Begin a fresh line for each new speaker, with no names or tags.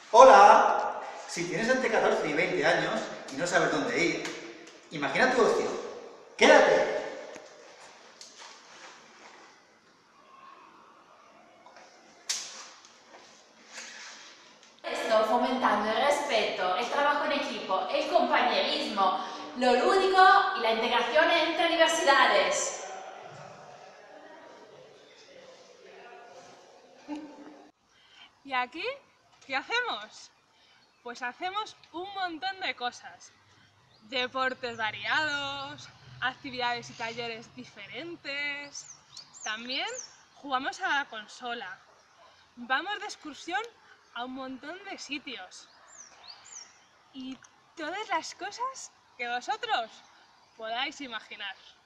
Hola, si tienes entre 14 y 20 años y no sabes dónde ir, imagina tu ocio. ¡Quédate!
Esto fomentando el respeto, el trabajo en equipo, el compañerismo, lo lúdico y la integración entre diversidades.
¿Y aquí qué hacemos? Pues hacemos un montón de cosas. Deportes variados, actividades y talleres diferentes. También jugamos a la consola. Vamos de excursión a un montón de sitios. Y todas las cosas que vosotros podáis imaginar.